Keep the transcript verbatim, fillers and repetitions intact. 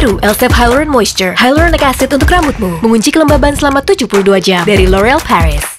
Baru, Elseve Hyaluron Moisture, Hyaluronic Acid untuk rambutmu. Mengunci kelembaban selama tujuh puluh dua jam. Dari L'Oreal Paris.